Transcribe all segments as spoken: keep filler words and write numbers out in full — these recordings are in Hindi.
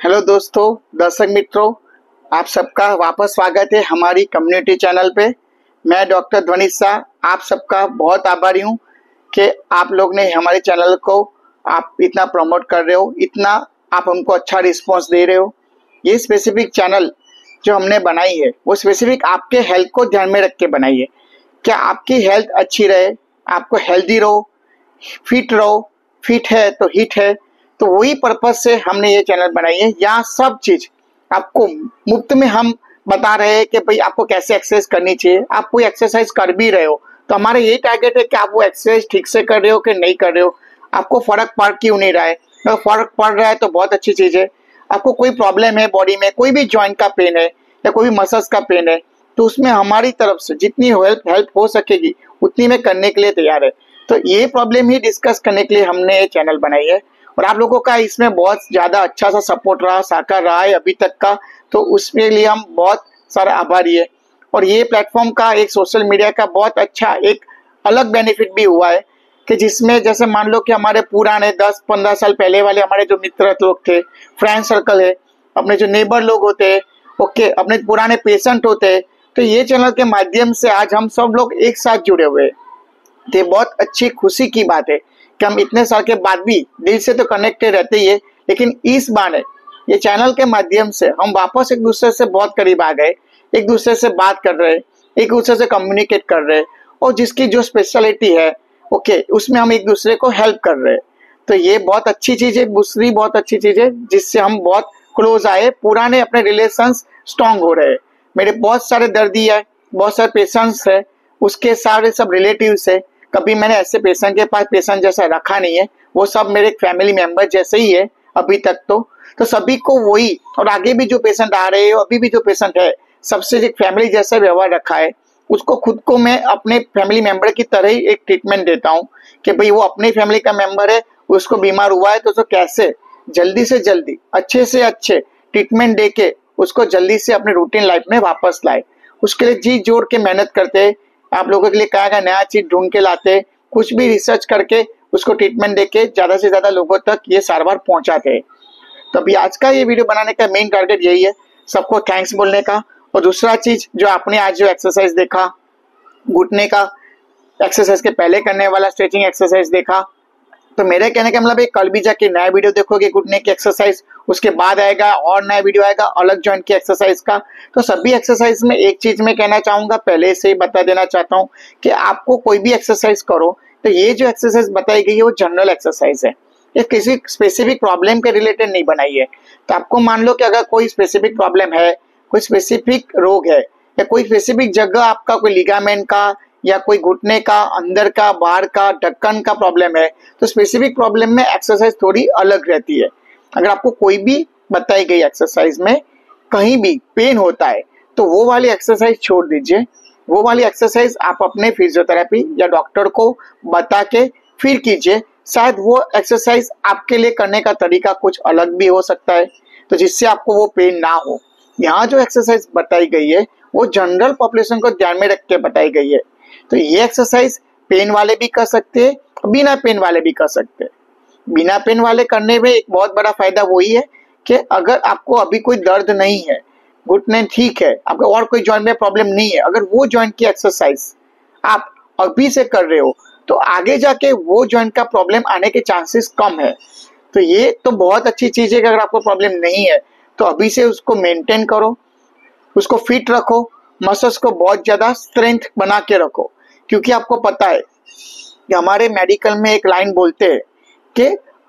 हेलो दोस्तों, दर्शक मित्रों, आप सबका वापस स्वागत है हमारी कम्युनिटी चैनल पे। मैं डॉक्टर ध्वनि शाह आप सबका बहुत आभारी हूँ कि आप लोग ने हमारे चैनल को आप इतना प्रमोट कर रहे हो, इतना आप हमको अच्छा रिस्पांस दे रहे हो। ये स्पेसिफिक चैनल जो हमने बनाई है वो स्पेसिफिक आपके हेल्थ को ध्यान में रख के बनाई है। क्या आपकी हेल्थ अच्छी रहे, आपको हेल्दी रहो, फिट रहो, फिट है तो हिट है, तो वही पर्पज से हमने ये चैनल बनाई है। यहाँ सब चीज आपको मुफ्त में हम बता रहे हैं कि भाई आपको कैसे एक्सरसाइज करनी चाहिए। आप कोई एक्सरसाइज कर भी रहे हो तो हमारा यही टारगेट है कि आप वो एक्सरसाइज ठीक से कर रहे हो कि नहीं कर रहे हो, आपको फर्क पड़ क्यों नहीं रहा है। अगर फर्क पड़ रहा है तो बहुत अच्छी चीज है। आपको कोई प्रॉब्लम है बॉडी में, कोई भी जॉइंट का पेन है या कोई भी मसल्स का पेन है, तो उसमें हमारी तरफ से जितनी हेल्प हेल्प हो सकेगी उतनी में करने के लिए तैयार है। तो ये प्रॉब्लम ही डिस्कस करने के लिए हमने ये चैनल बनाई है और आप लोगों का इसमें बहुत ज्यादा अच्छा सा सपोर्ट रहा, साकार रहा है अभी तक का, तो उसके लिए हम बहुत सारा आभारी है। और ये प्लेटफॉर्म का एक सोशल मीडिया का बहुत अच्छा एक अलग बेनिफिट भी हुआ है कि जिसमें जैसे मान लो कि हमारे पुराने दस पंद्रह साल पहले वाले हमारे जो मित्र लोग थे, फ्रेंड सर्कल है, अपने जो नेबर लोग होते हैं, ओके, अपने पुराने पेशेंट होते हैं, तो ये चैनल के माध्यम से आज हम सब लोग एक साथ जुड़े हुए हैं। तो ये बहुत अच्छी खुशी की बात है कि हम इतने साल के बाद भी दिल से तो कनेक्टेड रहते ही है, लेकिन इस बार ये चैनल के माध्यम से हम वापस एक दूसरे से बहुत करीब आ गए, एक दूसरे से बात कर रहे हैं, एक दूसरे से कम्युनिकेट कर रहे हैं और जिसकी जो स्पेशलिटी है ओके उसमें हम एक दूसरे को हेल्प कर रहे हैं। तो ये बहुत अच्छी चीज है, दूसरी बहुत अच्छी चीज है जिससे हम बहुत क्लोज आए, पुराने अपने रिलेशंस स्ट्रांग हो रहे हैं। मेरे बहुत सारे दर्दी है, बहुत सारे पेशेंट्स है, उसके सारे सब रिलेटिव्स है। कभी मैंने ऐसे पेशेंट के पास पेशेंट जैसा रखा नहीं है, वो सब मेरे फैमिली मेंबर जैसे ही है अभी तक। तो तो सभी को वही, और आगे भी जो पेशेंट आ रहे हैं, अभी भी जो पेशेंट है, सबसे एक फैमिली जैसा व्यवहार रखा है। उसको खुद को मैं अपने फैमिली मेंबर की तरह ही एक ट्रीटमेंट देता हूँ कि भाई वो अपनी फैमिली का मेंबर है, उसको बीमार हुआ है तो उसको कैसे जल्दी से जल्दी अच्छे से अच्छे ट्रीटमेंट दे के उसको जल्दी से अपने रूटीन लाइफ में वापस लाए। उसके लिए जी जोड़ के मेहनत करते हैं, आप लोगों के लिए क्या क्या नया चीज ढूंढ के लाते, कुछ भी रिसर्च करके उसको ट्रीटमेंट देके ज्यादा से ज्यादा लोगों तक ये सारवार पहुंचाते हैं। तो अभी आज का ये वीडियो बनाने का मेन टारगेट यही है, सबको थैंक्स बोलने का। और दूसरा चीज जो आपने आज जो एक्सरसाइज देखा, घुटने का एक्सरसाइज के पहले करने वाला स्ट्रेचिंग एक्सरसाइज देखा, तो मेरे कहने का मतलब कल भी जाके नया वीडियो देखोगे घुटने की एक्सरसाइज, उसके बाद आएगा और नया वीडियो आएगा अलग जॉइंट की एक्सरसाइज का। तो सभी एक्सरसाइज में एक चीज मैं कहना चाहूंगा, पहले से ही बता देना चाहता हूँ कि आपको कोई भी एक्सरसाइज करो तो ये जो एक्सरसाइज बताई गई है वो जनरल एक्सरसाइज है, ये किसी स्पेसिफिक प्रॉब्लम के रिलेटेड नहीं बनाई है। तो आपको मान लो कि अगर कोई स्पेसिफिक प्रॉब्लम है, कोई स्पेसिफिक रोग है या कोई स्पेसिफिक जगह आपका कोई लिगामेंट का या कोई घुटने का अंदर का बाहर का ढक्कन का प्रॉब्लम है, तो स्पेसिफिक प्रॉब्लम में एक्सरसाइज थोड़ी अलग रहती है। अगर आपको कोई भी बताई गई एक्सरसाइज में कहीं भी पेन होता है तो वो वाली एक्सरसाइज छोड़ दीजिए, वो वाली एक्सरसाइज आप अपने फिजियोथेरेपी या डॉक्टर को बता के फिर कीजिए। शायद वो एक्सरसाइज आपके लिए करने का तरीका कुछ अलग भी हो सकता है, तो जिससे आपको वो पेन ना हो। यहाँ जो एक्सरसाइज बताई गई है वो जनरल पॉपुलेशन को ध्यान में रख के बताई गई है। तो ये एक्सरसाइज पेन वाले भी कर सकते हैं, बिना पेन वाले भी कर सकते हैं। बिना पेन वाले करने में एक बहुत बड़ा फायदा वही है कि अगर आपको अभी कोई दर्द नहीं है, घुटने ठीक है, आपको और कोई जॉइंट में प्रॉब्लम नहीं है, अगर वो जॉइंट की एक्सरसाइज आप अभी से कर रहे हो तो आगे जाके वो जॉइंट का प्रॉब्लम आने के चांसेस कम है। तो ये तो बहुत अच्छी चीज है कि अगर आपको प्रॉब्लम नहीं है तो अभी से उसको मेंटेन करो, उसको फिट रखो, मसल्स को बहुत ज्यादा स्ट्रेंथ बना के रखो। क्योंकि आपको पता है कि हमारे मेडिकल में एक लाइन बोलते हैं कि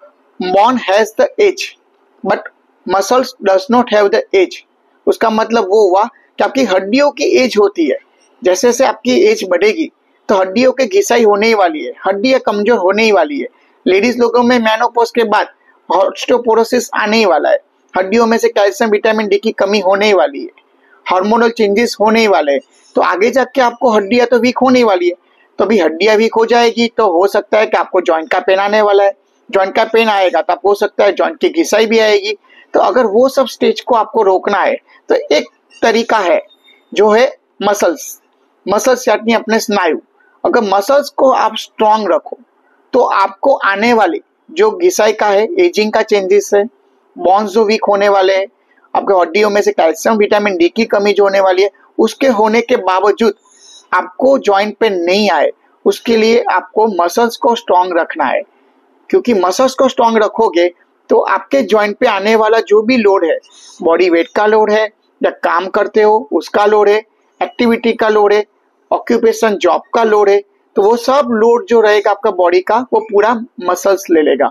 bone has the age but muscles does not have the age. उसका मतलब वो हुआ कि आपकी हड्डियों की एज होती है, जैसे जैसे आपकी एज बढ़ेगी तो हड्डियों की घिसाई होने ही वाली है, हड्डियां कमजोर होने ही वाली है। लेडीज लोगों में मेनोपॉज के बाद ऑस्टियोपोरोसिस आने ही वाला है, हड्डियों में से कैल्शियम विटामिन डी की कमी होने ही वाली है, हार्मोनल चेंजेस होने ही वाले हैं। तो आगे जाके आपको हड्डियां तो वीक होने ही वाली है। तो अभी हड्डियां वीक हो जाएगी तो हो सकता है कि आपको जॉइंट का पेन आने वाला है, जॉइंट का पेन आएगा तो आपको हो सकता है जॉइंट की घिसाई भी आएगी। तो अगर वो सब स्टेज को आपको रोकना है तो एक तरीका है जो है मसल्स, मसल्स यानी अपने स्नायु। अगर मसल्स को आप स्ट्रांग रखो तो आपको आने वाली जो घिसाई का है, एजिंग का चेंजेस है, बोन्स जो वीक होने वाले हैं, आपके हड्डियों में से कैल्शियम विटामिन डी की कमी जो होने वाली है, उसके होने के बावजूद आपको जॉइंट पे नहीं आए, उसके लिए आपको मसल्स को स्ट्रांग रखना है। क्योंकि मसल्स को स्ट्रांग रखोगे तो आपके जॉइंट पे आने वाला जो भी लोड है, बॉडी वेट का लोड है या काम करते हो उसका लोड है, एक्टिविटी का लोड है, ऑक्यूपेशन जॉब का लोड है, तो वो सब लोड जो रहेगा आपका बॉडी का वो पूरा मसल्स ले लेगा।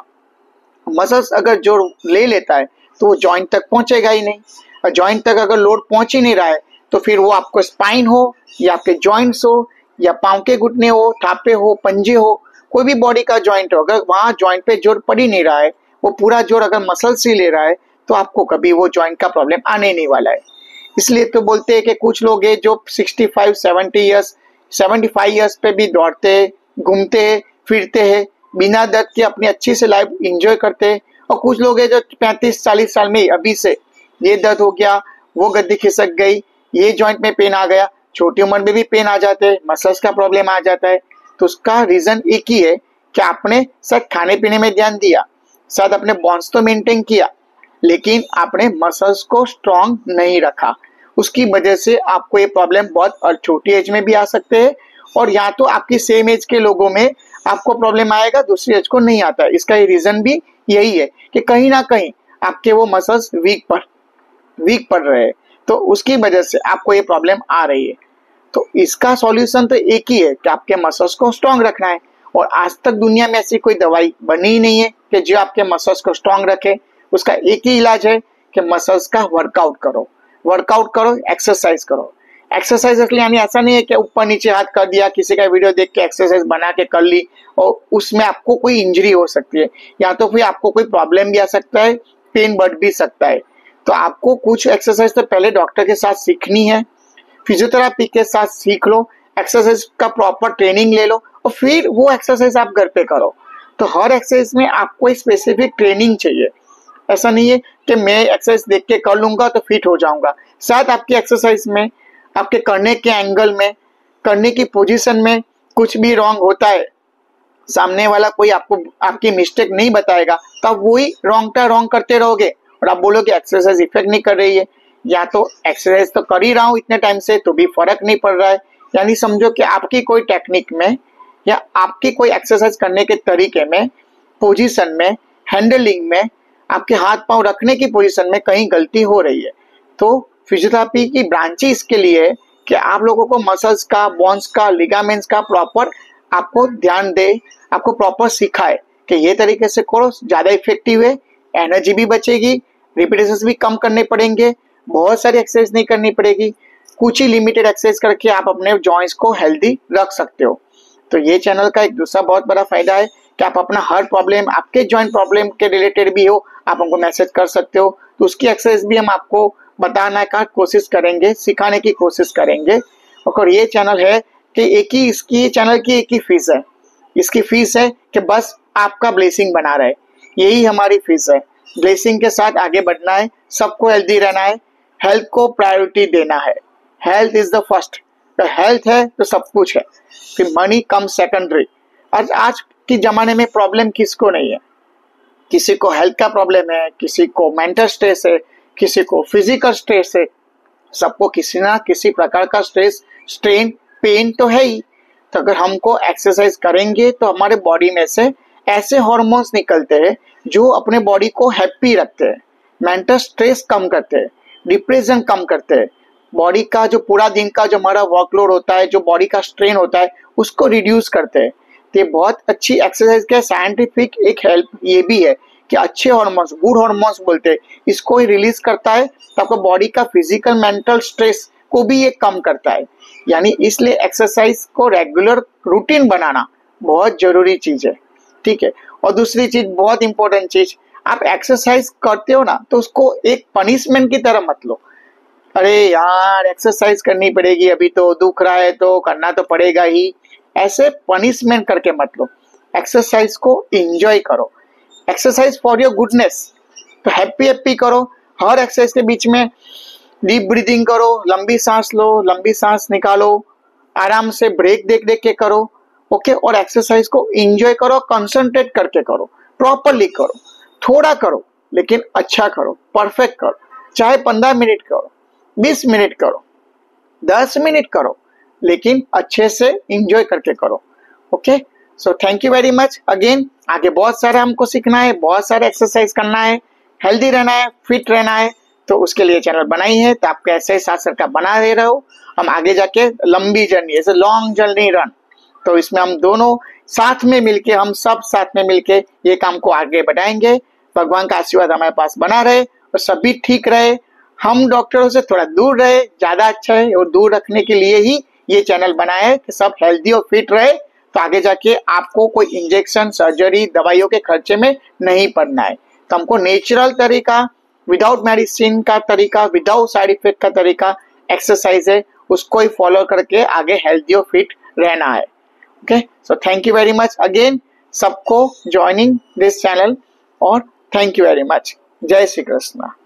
मसल्स अगर जो ले लेता है तो वो जॉइंट तक पहुंचेगा ही नहीं, और जॉइंट तक अगर लोड पहुंच ही नहीं रहा है तो फिर वो आपको स्पाइन हो या आपके जॉइंट्स हो या पांव के घुटने हो, थापे हो, पंजे हो, कोई भी बॉडी का जॉइंट हो, अगर वहां जॉइंट पे जोर पड़ ही नहीं रहा है, वो पूरा जोर अगर मसल से ले रहा है तो आपको कभी वो जॉइंट का प्रॉब्लम आने नहीं वाला है। इसलिए तो बोलते हैं कि कुछ लोग हैं जो sixty five seventy years seventy five years पे भी दौड़ते हैं, घूमते हैं, फिरते हैं, बिना दर्द के अपनी अच्छी से लाइफ एंजॉय करते हैं, और कुछ लोग हैं जो पैंतीस चालीस साल में अभी से ये दर्द हो गया, वो गद्दी खिसक गई, ये जॉइंट में पेन आ गया, छोटी उम्र में भी पेन आ जाते हैं, मसल्स का प्रॉब्लम आ जाता है। तो उसका रीजन एक ही है कि आपने शायद खाने पीने में ध्यान दिया, शायद अपने बॉन्स तो मेंटेन किया, लेकिन आपने मसल्स को स्ट्रांग नहीं रखा। उसकी वजह से आपको ये प्रॉब्लम बहुत छोटी एज में भी आ सकते हैं, और या तो आपकी सेम एज के लोगों में आपको प्रॉब्लम आएगा, दूसरी एज को नहीं आता है। इसका ये रीजन भी यही है कि कहीं ना कहीं आपके वो मसल्स वीक पड़ वीक पड़ रहे हैं, तो उसकी वजह से आपको ये प्रॉब्लम आ रही है। तो इसका सॉल्यूशन तो एक ही है कि आपके मसल्स को स्ट्रांग रखना है, और आज तक दुनिया में ऐसी कोई दवाई बनी ही नहीं है कि जो आपके मसल्स को स्ट्रांग रखे। उसका एक ही इलाज है कि मसल्स का वर्कआउट करो, वर्कआउट करो, एक्सरसाइज करो। एक्सरसाइज इसलिए यानी ऐसा नहीं है कि ऊपर नीचे हाथ कर दिया, किसी का वीडियो देख के एक्सरसाइज बना के कर ली और उसमें आपको कोई इंजरी हो सकती है, या तो फिर आपको कोई प्रॉब्लम भी आ सकता है, पेन बढ़ भी सकता है। तो आपको कुछ एक्सरसाइज तो पहले डॉक्टर के साथ सीखनी है, फिजियोथेरापी के साथ सीख लो, एक्सरसाइज का प्रॉपर ट्रेनिंग ले लो, और फिर वो एक्सरसाइज आप घर पे करो। तो हर एक्सरसाइज में आपको एक स्पेसिफिक ट्रेनिंग चाहिए। ऐसा नहीं है कि मैं एक्सरसाइज देख के कर लूंगा तो फिट हो जाऊंगा। साथ आपकी एक्सरसाइज में, आपके करने के एंगल में, करने की पोजीशन में कुछ भी रॉन्ग होता है, सामने वाला कोई आपको आपकी मिस्टेक नहीं बताएगा, तो आप वही रॉन्ग का रॉन्ग करते रहोगे और आप बोलोगे एक्सरसाइज इफेक्ट नहीं कर रही है, या तो एक्सरसाइज तो कर ही रहा हूँ इतने टाइम से तो भी फर्क नहीं पड़ रहा है। यानी समझो कि आपकी कोई टेक्निक में या आपकी कोई एक्सरसाइज करने के तरीके में, पोजीशन में, हैंडलिंग में, आपके हाथ पांव रखने की पोजीशन में कहीं गलती हो रही है। तो फिजियोथेरापी की ब्रांच इसके लिए है कि आप लोगों को मसल्स का, बोन्स का, लिगामेंट्स का प्रॉपर आपको ध्यान दे, आपको प्रॉपर सिखाए कि ये तरीके से करो, ज्यादा इफेक्टिव है, एनर्जी भी बचेगी, रिपीटेशंस भी कम करने पड़ेंगे, बहुत सारी एक्सरसाइज नहीं करनी पड़ेगी, कुछ ही लिमिटेड एक्सरसाइज करके आप अपने जॉइंट्स को हेल्दी रख सकते हो। तो ये चैनल का एक दूसरा बहुत बड़ा फायदा है कि आप अपना हर प्रॉब्लम, आपके जॉइंट प्रॉब्लम के रिलेटेड भी हो, आप हमको मैसेज कर सकते हो, तो उसकी एक्सरसाइज भी हम आपको बताना का कोशिश करेंगे, सिखाने की कोशिश करेंगे। और ये चैनल है कि एक ही इसकी चैनल की एक ही फीस है, इसकी फीस है कि बस आपका ब्लेसिंग बना रहे, यही हमारी फीस है। ब्लेसिंग के साथ आगे बढ़ना है, सबको हेल्दी रहना है, हेल्थ को प्रायोरिटी देना है। हेल्थ इज द फर्स्ट, तो हेल्थ है तो सब कुछ है, फिर मनी कम सेकेंडरी। आज आज के जमाने में प्रॉब्लम किसको नहीं है, किसी को हेल्थ का प्रॉब्लम है, किसी को मेंटल स्ट्रेस है, किसी को फिजिकल स्ट्रेस है, सबको किसी ना किसी प्रकार का स्ट्रेस, स्ट्रेन, पेन तो है ही। तो अगर हमको एक्सरसाइज करेंगे तो हमारे बॉडी में से ऐसे हार्मोन्स निकलते हैं जो अपने बॉडी को हैप्पी रखते हैं, मेंटल स्ट्रेस कम करते हैं, डिप्रेशन कम करते हैं, बॉडी का जो पूरा दिन का जो हमारा वर्कलोड होता है, जो बॉडी का स्ट्रेन होता है, उसको रिड्यूस करते हैं। तो ये बहुत अच्छी एक्सरसाइज का साइंटिफिक एक हेल्प ये भी है कि अच्छे हार्मोन्स, गुड हार्मोन्स बोलते हैं, इसको ही रिलीज करता है, तो आपको बॉडी का फिजिकल मेंटल स्ट्रेस को भी ये कम करता है। यानी इसलिए एक्सरसाइज को रेगुलर रूटीन बनाना बहुत जरूरी चीज है, ठीक है। और दूसरी चीज, बहुत इंपॉर्टेंट चीज, आप एक्सरसाइज करते हो ना तो उसको एक पनिशमेंट की तरह मत लो। अरे यार एक्सरसाइज करनी पड़ेगी, अभी तो दुख रहा है तो करना तो पड़ेगा ही, ऐसे पनिशमेंट करके मत लो। एक्सरसाइज को एंजॉय करो, एक्सरसाइज फॉर योर गुडनेस, तो हैप्पी हैप्पी करो। हर एक्सरसाइज के बीच में डीप ब्रीदिंग करो, लंबी सांस लो, लंबी सांस निकालो, आराम से ब्रेक देख देख के करो, ओके। और एक्सरसाइज को एंजॉय करो, कंसंट्रेट करके करो, प्रॉपरली करो, थोड़ा करो लेकिन अच्छा करो, परफेक्ट करो। चाहे पंद्रह मिनट करो, बीस मिनट करो, दस मिनट करो, लेकिन अच्छे से एंजॉय करके करो। Okay, so thank you very much again. आगे बहुत सारा हमको सीखना है, बहुत सारा एक्सरसाइज करना है, हेल्दी रहना है, फिट रहना है, तो उसके लिए चैनल बनाई है। तो आपको ऐसे साथ साथ का बना दे रहा हूँ। हम आगे जाके लंबी जर्नी, ऐसे लॉन्ग जर्नी रन, तो इसमें हम दोनों साथ में मिलके, हम सब साथ में मिलके ये काम को आगे बढ़ाएंगे। भगवान का आशीर्वाद हमारे पास बना रहे और सभी ठीक रहे, हम डॉक्टरों से थोड़ा दूर रहे, ज्यादा अच्छा है। और दूर रखने के लिए ही ये चैनल बनाया है कि सब हेल्दी और फिट रहे, तो आगे जाके आपको कोई इंजेक्शन, सर्जरी, दवाइयों के खर्चे में नहीं पड़ना है। तो हमको नेचुरल तरीका, विदाउट मेडिसिन का तरीका, विदाउट साइड इफेक्ट का तरीका एक्सरसाइज है, उसको ही फॉलो करके आगे हेल्दी और फिट रहना है। Okay, so thank you very much again सबको ज्वाइनिंग दिस चैनल, और थैंक यू वेरी मच। जय श्री कृष्ण।